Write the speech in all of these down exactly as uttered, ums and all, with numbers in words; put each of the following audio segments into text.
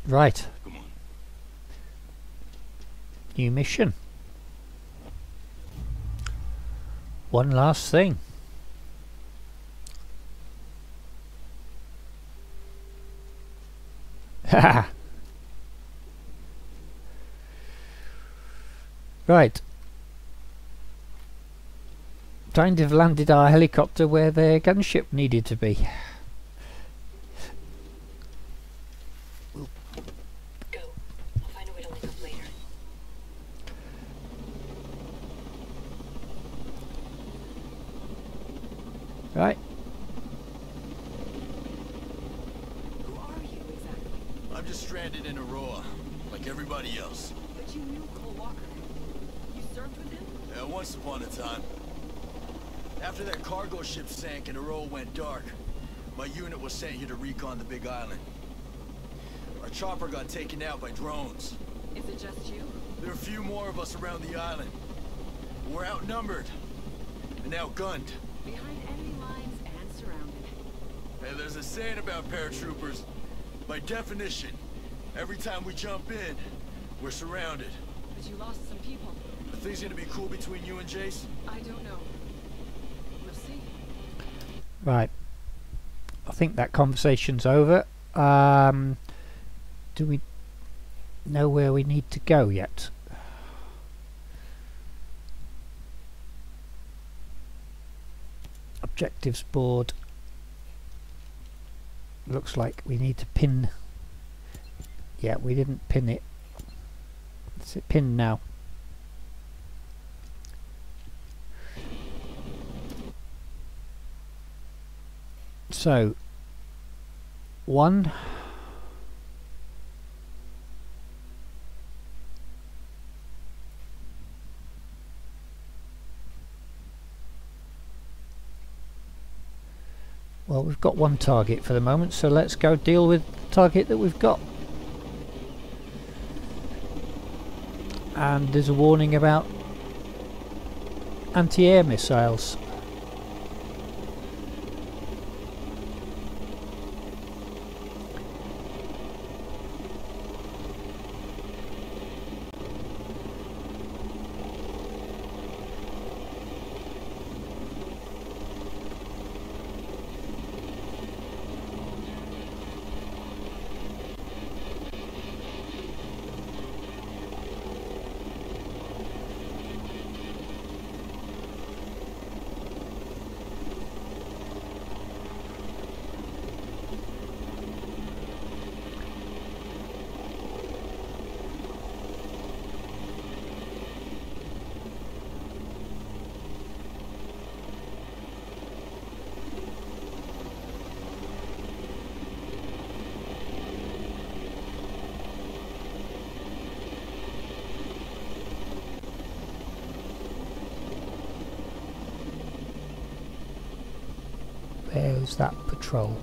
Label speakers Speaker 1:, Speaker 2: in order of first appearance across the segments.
Speaker 1: Right.
Speaker 2: Come on.
Speaker 1: New mission. One last thing. Haha. Right. Trying to have landed our helicopter where their gunship needed to be.
Speaker 3: Go. I'll find a way to link up later.
Speaker 1: Right.
Speaker 3: Who are you exactly?
Speaker 2: I'm just stranded in Aroa, like everybody else.
Speaker 3: But you knew Cole Walker. You served with him?
Speaker 2: Yeah, once upon a time. After that cargo ship sank and Aroa went dark, my unit was sent here to recon the Big Island. Our chopper got taken out by drones.
Speaker 3: Is it just you?
Speaker 2: There are a few more of us around the island. We're outnumbered and outgunned.
Speaker 3: Behind enemy lines and surrounded.
Speaker 2: Hey, there's a saying about paratroopers. By definition, every time we jump in, we're surrounded.
Speaker 3: But you lost some people.
Speaker 2: Are things gonna be cool between you and Jace?
Speaker 3: I don't know. We'll see.
Speaker 1: Right. I think that conversation's over. Um, do we know where we need to go yet? Objectives board. Looks like we need to pin. Yeah, we didn't pin it. It's it pinned now. So, one. Well, we've got one target for the moment, so let's go deal with the target that we've got. And there's a warning about anti-air missiles. Where's that patrol?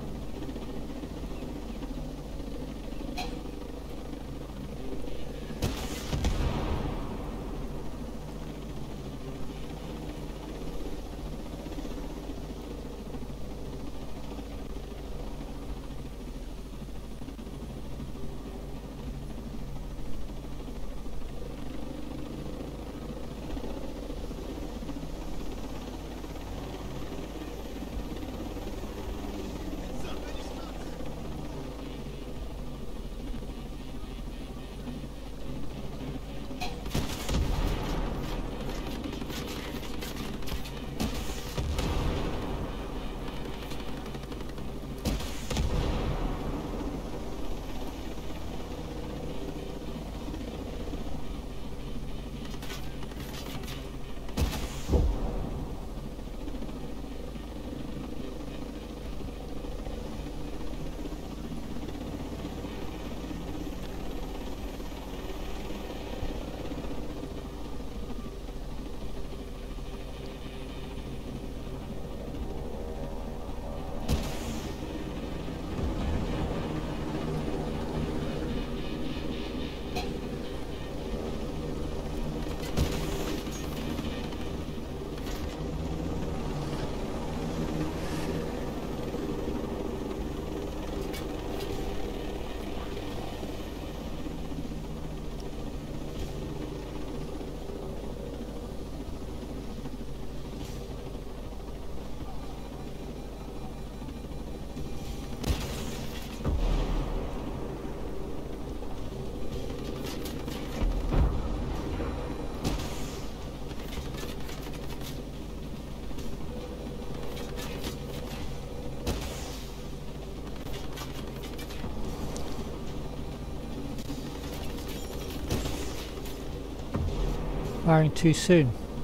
Speaker 1: Firing too soon.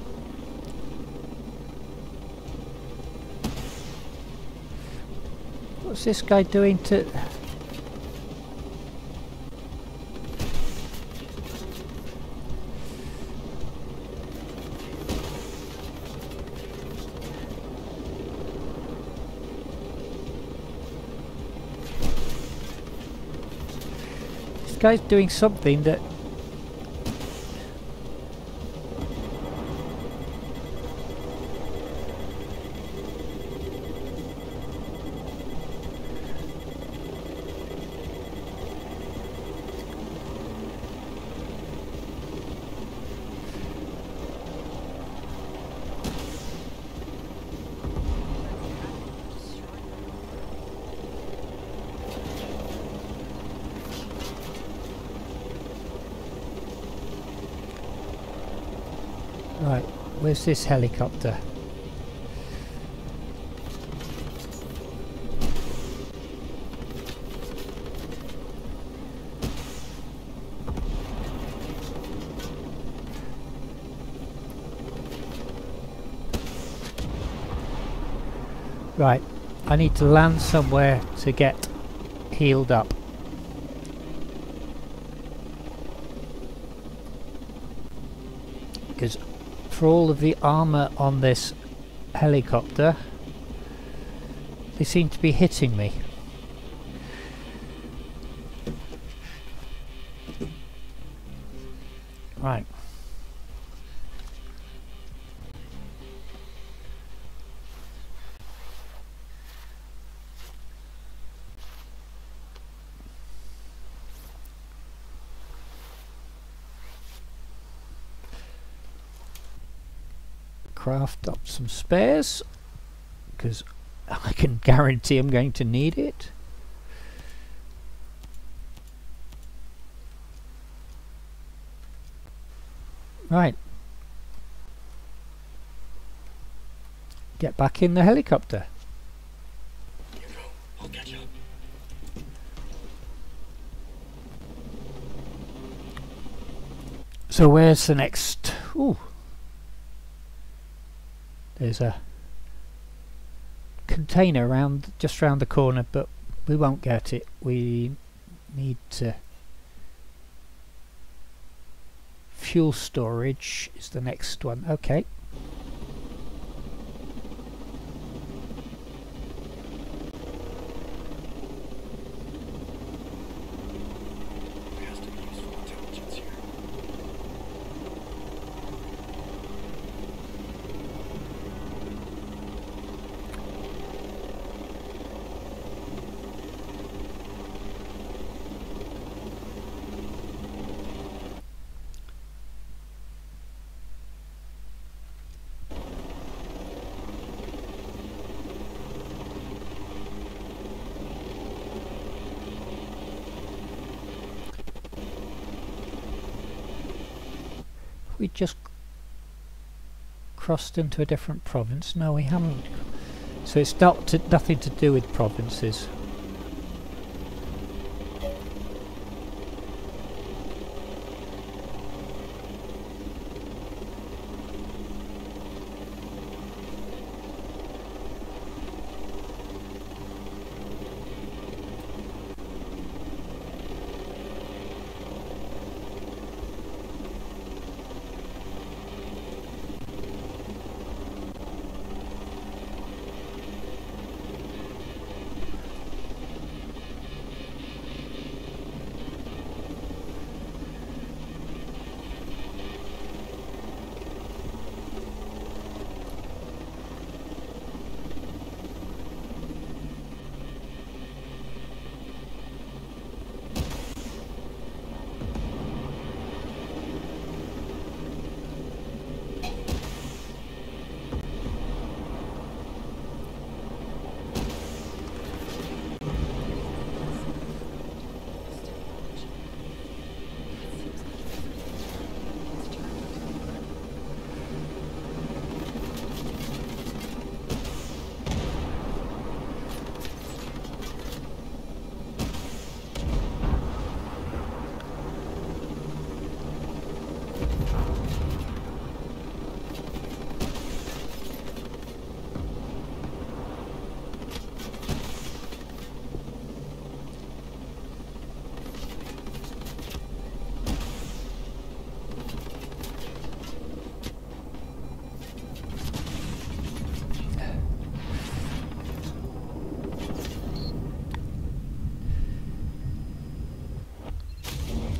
Speaker 1: What's this guy doing to... This guy's doing something that... Right, where's this helicopter? Right, I need to land somewhere to get healed up. Because for all of the armour on this helicopter, they seem to be hitting me. Right. Craft up some spares because I can guarantee I'm going to need it. Right. Get back in the helicopter.
Speaker 2: You go. I'll catch up.
Speaker 1: So where's the next? Ooh. There's a container around just round the corner, but we won't get it. We need to... Fuel storage is the next one. Okay.
Speaker 2: There has to be useful intelligence here.
Speaker 1: We just crossed into a different province. No, we haven't. So it's not to, nothing to do with provinces.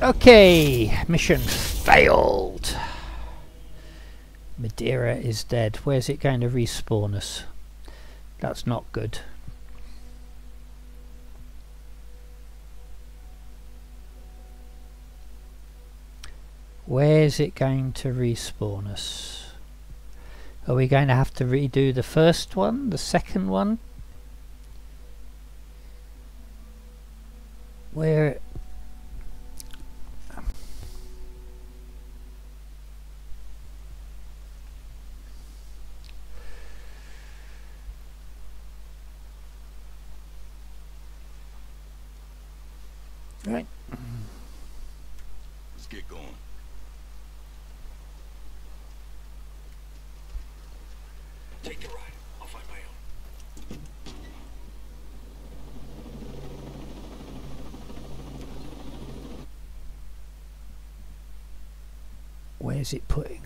Speaker 1: Okay, mission failed. Madeira is dead. Where's it going to respawn us? That's not good. Where's it going to respawn us? Are we going to have to redo the first one, the second one? Where? Right.
Speaker 2: Let's get going. Take the ride. I'll find my own.
Speaker 1: Where's it putting?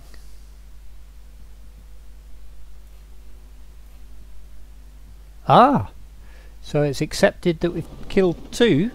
Speaker 1: Ah! So it's accepted that we've killed two.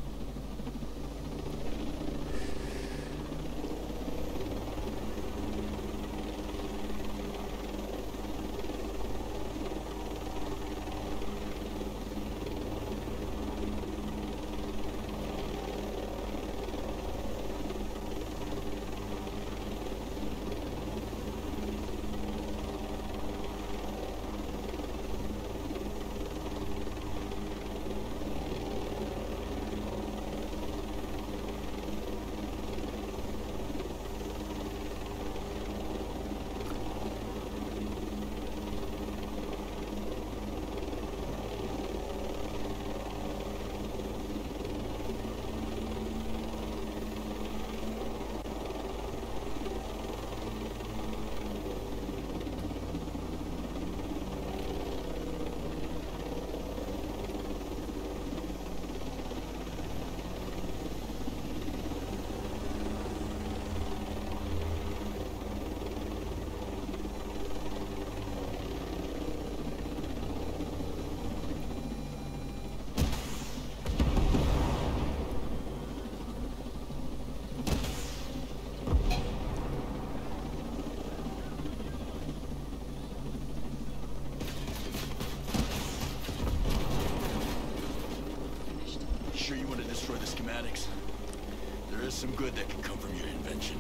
Speaker 2: Sure you want to destroy the schematics? There is some good that can come from your invention.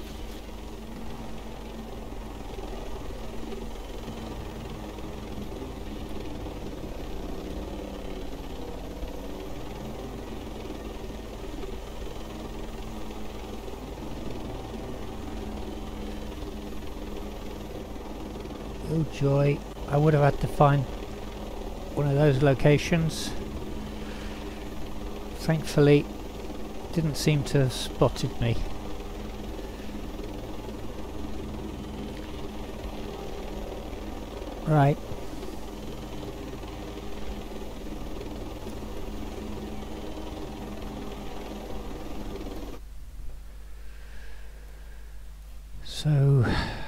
Speaker 1: Oh joy, I would have had to find one of those locations. Thankfully, didn't seem to have spotted me. Right. So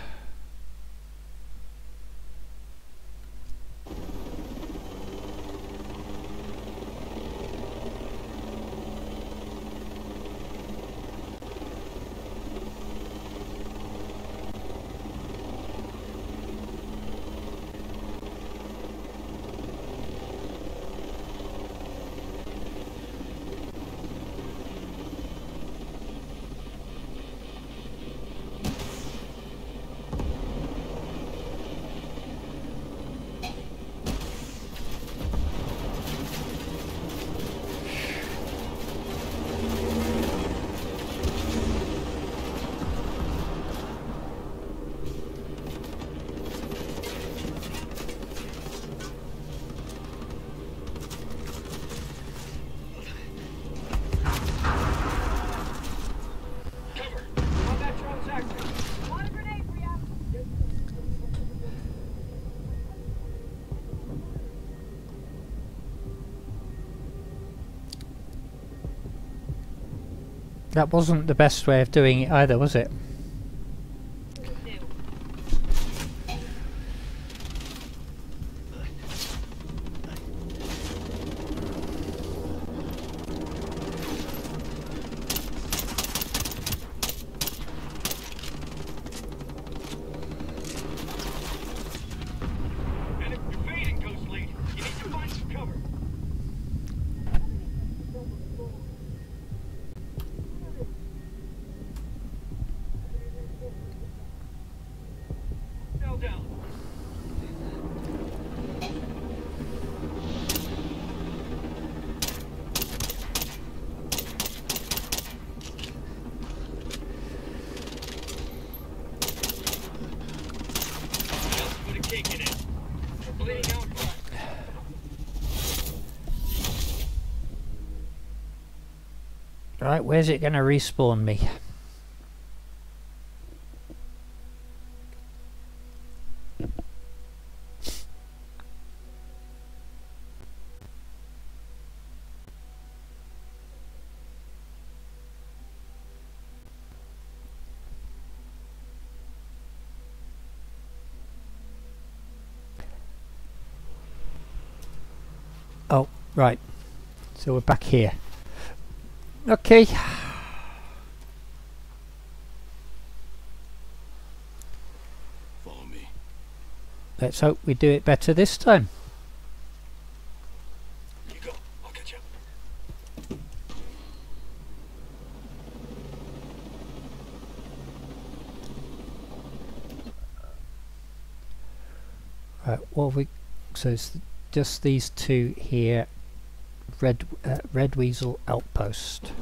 Speaker 1: that wasn't the best way of doing it either, was it? Right, where's it going to respawn me? Oh, right. So we're back here. Okay.
Speaker 2: Follow me.
Speaker 1: Let's hope we do it better this time.
Speaker 2: You go. I'll catch up.
Speaker 1: Right, what have we... So it's just these two here. Red, uh, Red Weasel Outpost.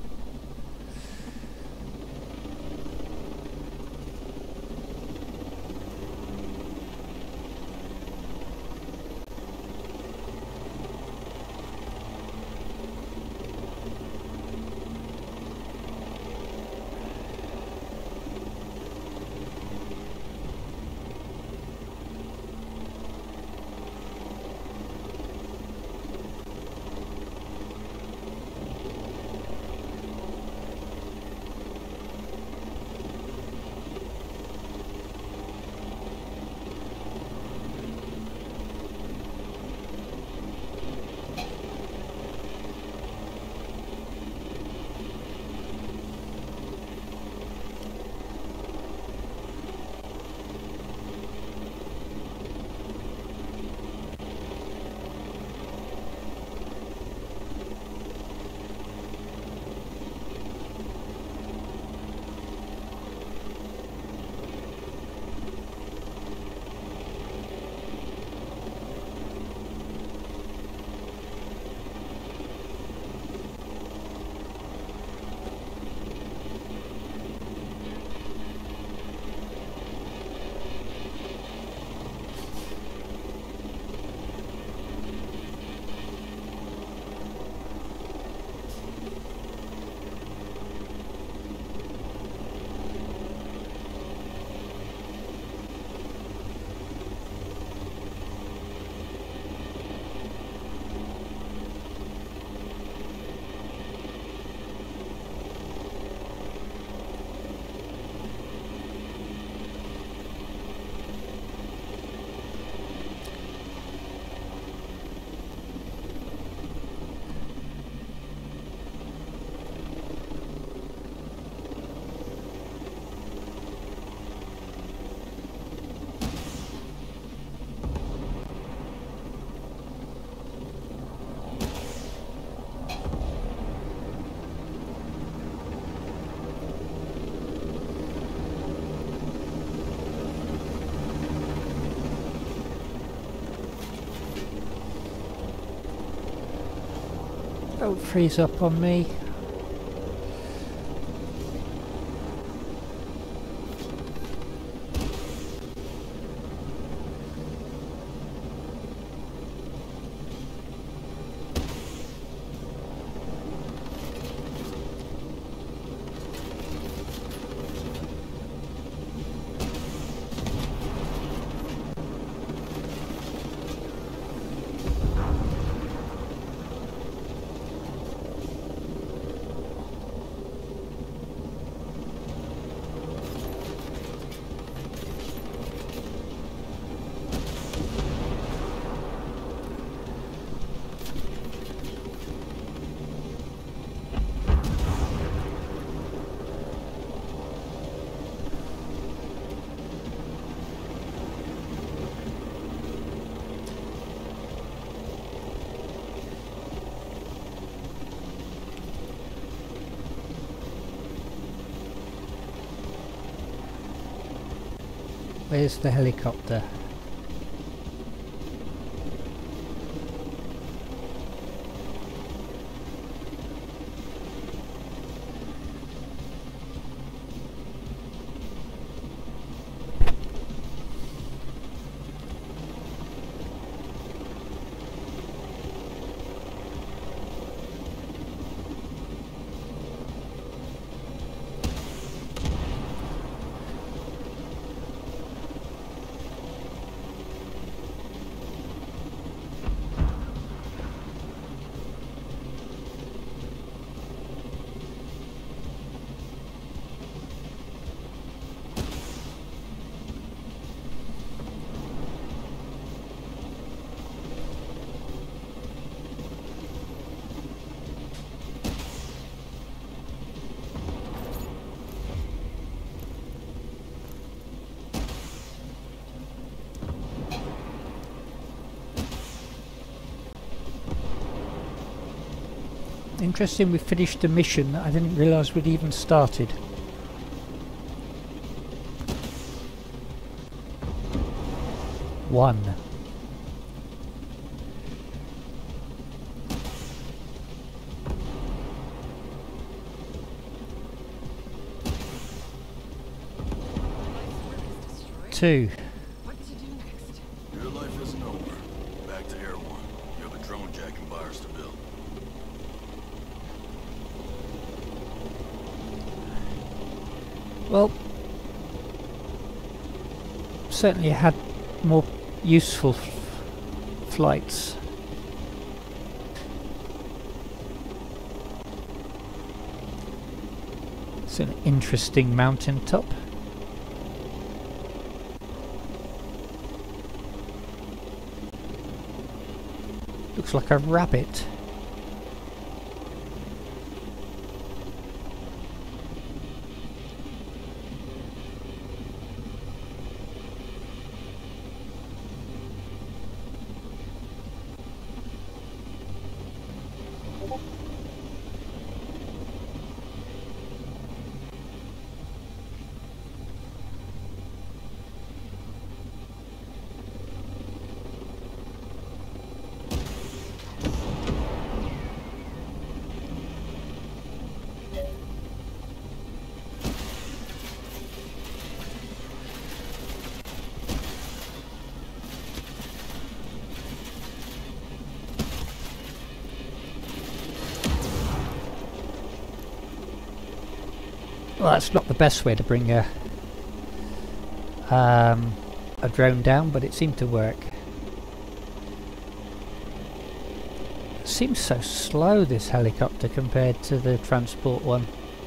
Speaker 1: Don't freeze up on me. Where's the helicopter? Interesting, we finished a mission that I didn't realise we'd even started. One. Two.
Speaker 3: What did you do next?
Speaker 2: Your life isn't over. Back to Air One. You have a drone jack and buyers to build.
Speaker 1: Well, certainly had more useful f flights. It's an interesting mountaintop. Looks like a rabbit. Well, that's not the best way to bring a um, a drone down, but it seemed to work. It seems so slow, this helicopter, compared to the transport one.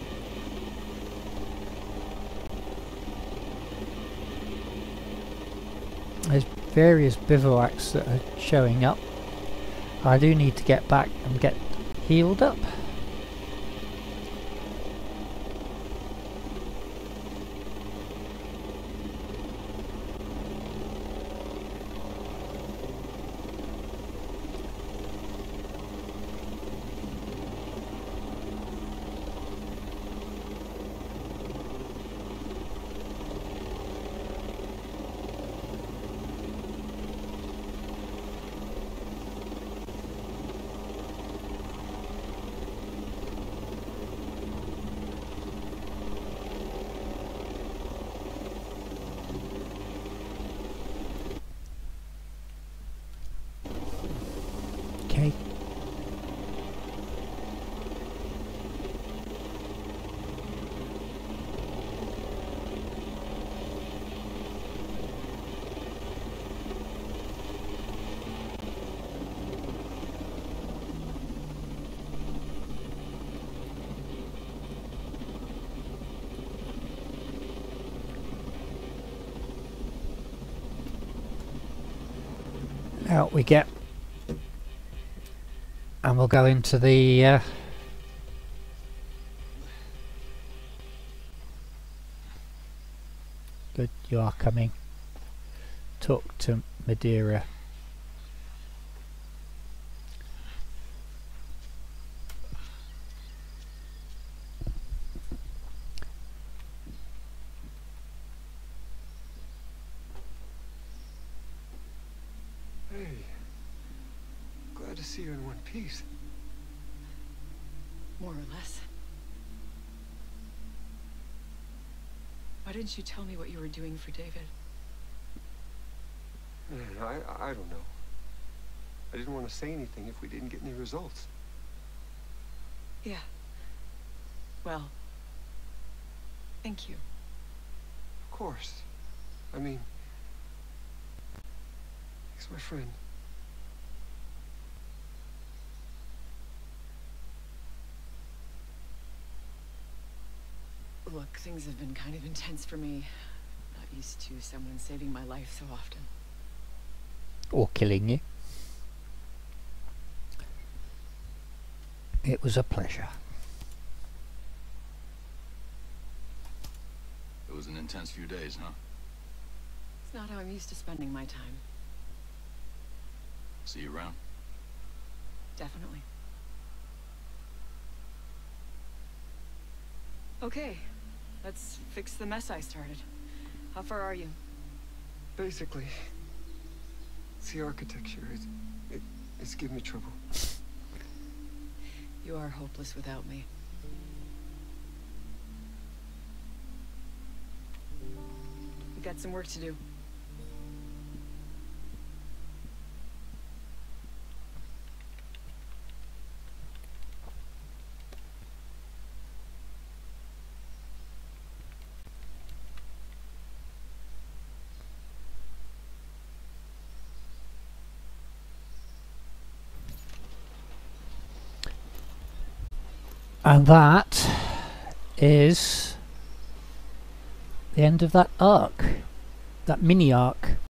Speaker 1: There's various bivouacs that are showing up. I do need to get back and get healed up. Okay. Out we get. And we'll go into the uh, good, you are coming. Talk to Madeira.
Speaker 4: Hey, glad to see you in one piece.
Speaker 3: More or less. Why didn't you tell me what you were doing for David?
Speaker 4: I, I, I don't know. I didn't want to say anything if we didn't get any results.
Speaker 3: Yeah. Well, thank you.
Speaker 4: Of course. I mean, he's my friend.
Speaker 3: Look, things have been kind of intense for me. Not used to someone saving my life so often.
Speaker 1: Or killing you. It was a pleasure.
Speaker 2: It was an intense few days, huh?
Speaker 3: It's not how I'm used to spending my time.
Speaker 2: See you around.
Speaker 3: Definitely. Okay, let's fix the mess I started. How far are you?
Speaker 4: Basically, it's the architecture. It, it, it's giving me trouble.
Speaker 3: You are hopeless without me. We got some work to do.
Speaker 1: And that is the end of that arc, that mini arc.